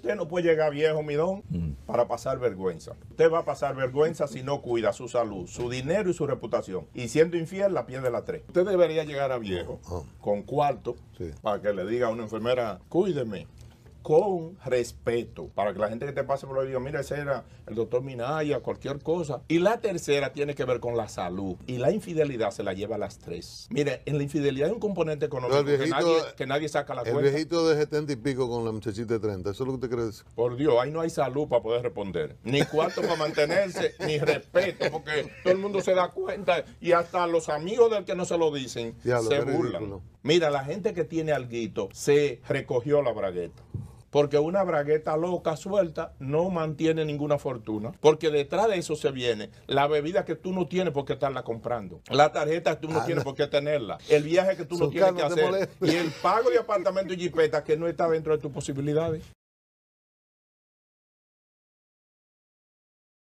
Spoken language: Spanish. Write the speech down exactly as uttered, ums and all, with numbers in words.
Usted no puede llegar viejo, mi don, mm. para pasar vergüenza. Usted va a pasar vergüenza si no cuida su salud, su dinero y su reputación. Y siendo infiel, la pierde la tres. Usted debería llegar a viejo oh. con cuarto sí. para que le diga a una enfermera, cuídeme. Con respeto, para que la gente que te pase por ahí diga, mira, ese era el doctor Minaya, cualquier cosa. Y la tercera tiene que ver con la salud. Y la infidelidad se la lleva a las tres. Mire, en la infidelidad hay un componente económico viejito, que, nadie, que nadie saca la el cuenta. El viejito de setenta y pico con la muchachita de treinta, ¿eso es lo que usted cree? Por Dios, ahí no hay salud para poder responder. Ni cuarto para mantenerse, ni respeto, porque todo el mundo se da cuenta y hasta los amigos del que no se lo dicen Diablo, se burlan. Ridículo. Mira, la gente que tiene alguito se recogió la bragueta. Porque una bragueta loca suelta no mantiene ninguna fortuna. Porque detrás de eso se viene la bebida que tú no tienes por qué estarla comprando. La tarjeta que tú no ah, tienes no. por qué tenerla. El viaje que tú no tienes que hacer. Y el pago de apartamento y jipeta que no está dentro de tus posibilidades.